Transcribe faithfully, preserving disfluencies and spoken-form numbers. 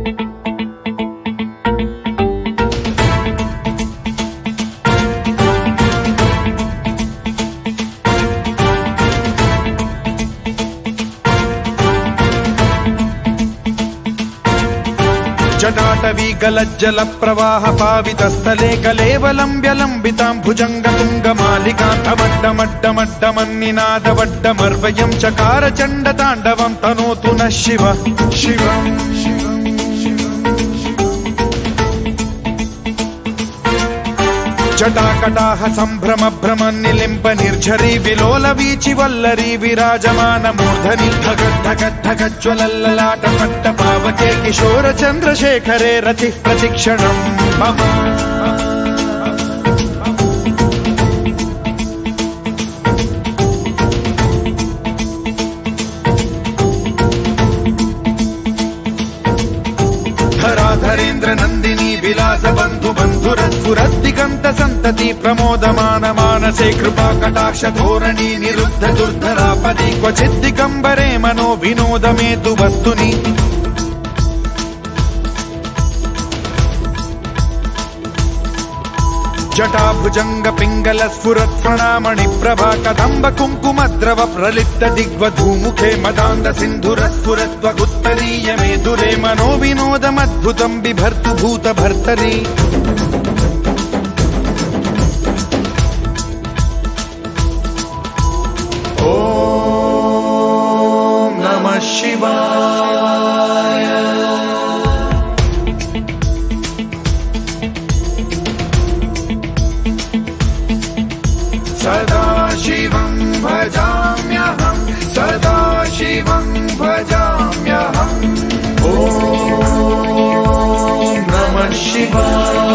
जटाटवी गलज्जल प्रवाह पावितस्थले कलेवलम्ब्यलम्बितां भुजङ्गतुङ्गमालिकान्तमड्डमड्डमड्डमन्निनादवड्डमर्वयं चकार चण्डताण्डवं तनोतु नः शिव शिवम् जटाकटाह सम्भ्रम भ्रम निलिम्ब निर्झरी विलोल वीचि वल्लरी विराजमान मूर्धनि धगद् धगद् धगज्ज्वलल्ललाट पट्ट पावके किशोर चन्द्रशेखरे रतिः प्रतिक्षणम् मम धराधरेन्द्र नन्दिनी विलास बन्धु बन्धुरस्फुरद्दिगन्त सन्तति प्रमोदमान मानसे कृपा कटाक्ष धोरणी निरुद्ध दुर्धरापदि क्वचित् दिगम्बरे मनो विनोदमेतु वस्तुनि जटाभुजंग पिंगल स्फुरत् प्रणामणि प्रभा कदम्ब कुङ्कुमद्रव प्रलिप्त दिग्वधूमुखे मदान्द सिन्धुर स्फुरत्वगुत्तरीय मेदुरे मनो विनोदमद्भुतं बिभर्तु भूत भर्तरि ॐ नमः शिवाय। सदा शिवं भजाम्यहं सदा शिवं भजाम्यहम् ॐ नमः शिवाय।